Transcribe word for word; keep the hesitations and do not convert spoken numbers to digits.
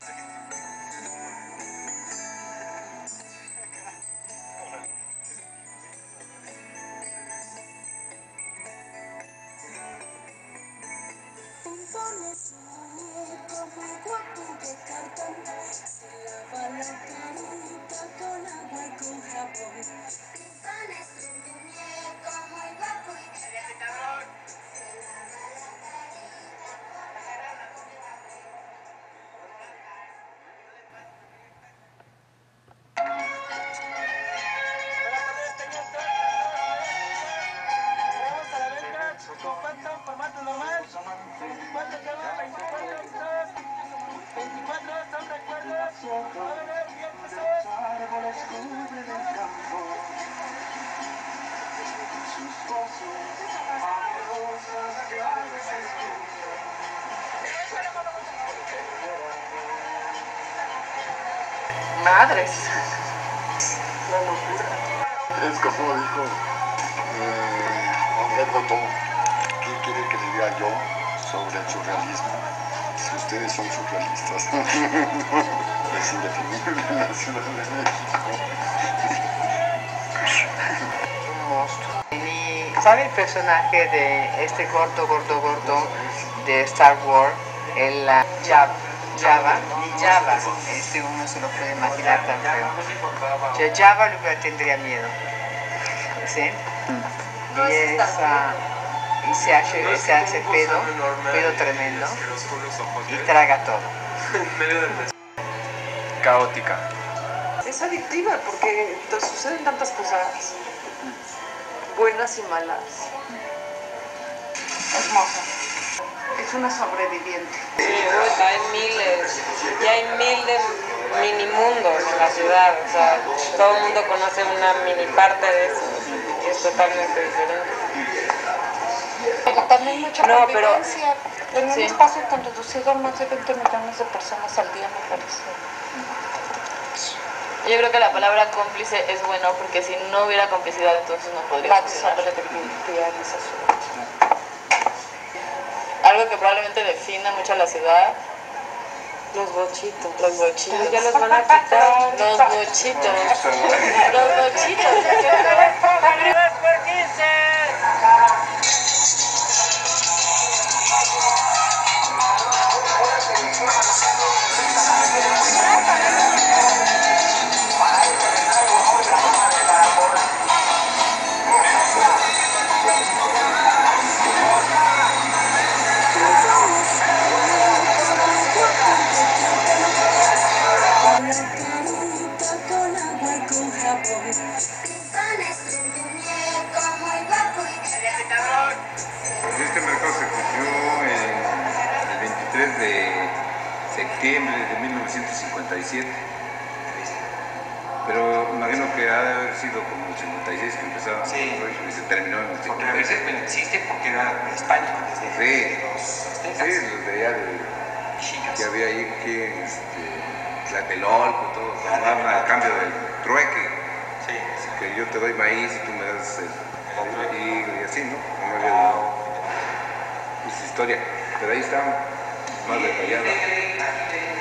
Informes como guapo de cartón, se lava la carita con agua y con jabón. Informes un muñeco muy guapo y de cartón, se lava la carita con agua y con jabón. cincuenta, formato normal, veinticuatro camas, veinticuatro, veinticuatro, son recuerdos, jóvenes, bien pesos. Árboles cubren el campo, sus voces amorosas que a veces escuchan. Madres. La locura. Es como dijo eh, Humberto, ¿qué quiere que le diga yo sobre el surrealismo? Si ustedes son surrealistas. Es indefinible en la Ciudad de México. Un monstruo. Y, ¿sabe el personaje de este corto, corto, corto de Star Wars? El uh, Jabba. Jabba, Jabba, este uno se lo puede imaginar tan feo. Yo Jabba lo tendría miedo. ¿Sí? Y, es, uh, y se hace, se hace pedo, pedo tremendo, y traga todo. Caótica. Es adictiva porque te suceden tantas cosas buenas y malas. Hermosa. Es una sobreviviente. Sí, uy, hay miles, y hay mil de mini mundos en la ciudad, o sea, todo el mundo conoce una mini parte de eso, y es totalmente diferente. Pero también mucha No, convivencia. pero- En sí. un espacio tan reducido, más de veinte millones de personas al día, me parece. Yo creo que la palabra cómplice es bueno porque si no hubiera complicidad entonces no podría La funcionar. sobrevivencialización. Algo que probablemente defina mucho a la ciudad. Los bochitos. Los bochitos. Ya los van a quitar. Los bochitos. Los bochitos. ¡Arriba por quince! Con agua y con jabón. Informes un muñeco muy guapo y de cartón. Este mercado se cumplió en el veintitrés de septiembre de mil novecientos cincuenta y siete. Pero imagino que ha de haber sido como el cincuenta y seis que empezaron Sí. y se terminó en el Porque a cincuenta y veces seis. existe porque era prehispánico desde Sí. los aztecas. Sí, los de allá de, Mexicas. que había ahí que este, Tlatelolco, todo, jugaban al cambio del trueque. Sí. Así que yo te doy maíz y tú me das el, el trigo y así, ¿no? No había Ah, esa historia, pero ahí está más detallada.